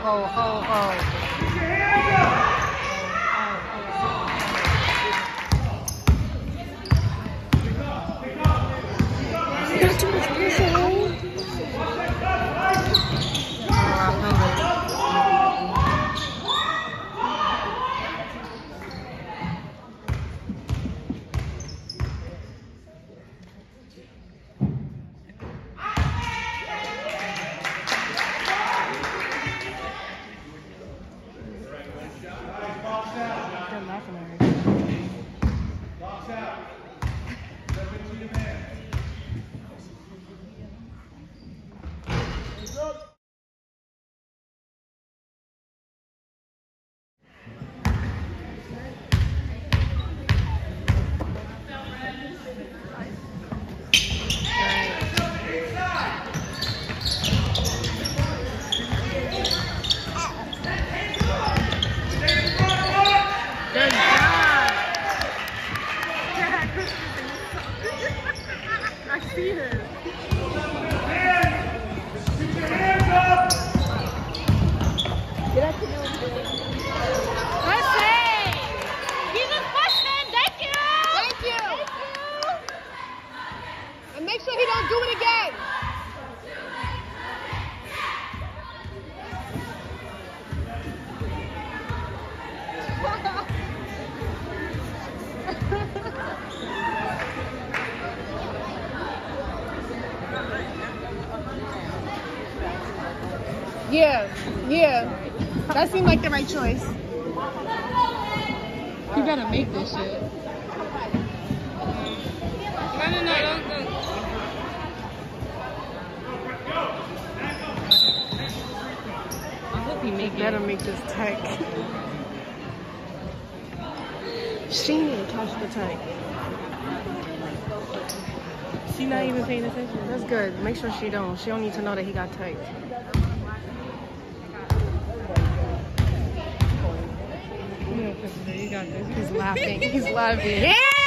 ho, ho, ho. Not too much pressure, hold. I see it. And make sure he don't do it again. Yeah. That seemed like the right choice. You better make this shit. No, don't. I hope he make it. Better make this tech. She didn't catch the tech. She not even paying attention. That's good. Make sure she don't. She don't need to know that he got tech. You got this. He's laughing. He's laughing. Yeah!